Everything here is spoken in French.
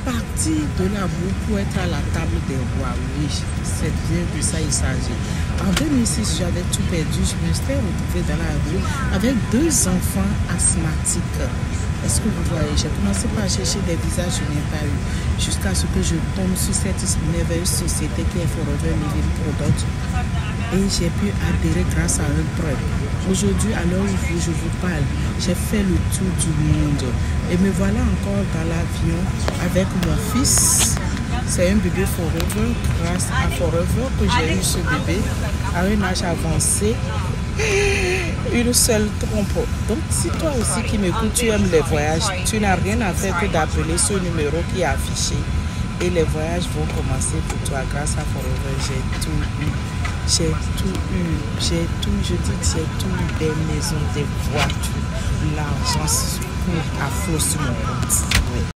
partir de l'amour pour être à la table des rois. Oui, c'est bien de ça il s'agit. En 2006, j'avais tout perdu. Je me suis retrouvée dans la rue avec 2 enfants asthmatiques. Est-ce que vous voyez? J'ai commencé par chercher des visages, je n'ai pas eu. Jusqu'à ce que je tombe sur cette merveilleuse société qui est Forever Living Product. Et j'ai pu adhérer grâce à un prêt. Aujourd'hui, à l'heure où je vous parle, j'ai fait le tour du monde. Et me voilà encore dans l'avion avec mon fils. C'est un bébé Forever, grâce à Forever que j'ai eu ce bébé à un âge avancé. Une seule trompe. Donc si toi aussi qui m'écoutes, tu aimes les voyages, tu n'as rien à faire que d'appeler ce numéro qui est affiché. Et les voyages vont commencer pour toi grâce à Forever. J'ai tout eu. J'ai tout eu. J'ai tout, je dis que j'ai tout eu, des maisons, des voitures, l'argent court à flot sur mon compte. Oui.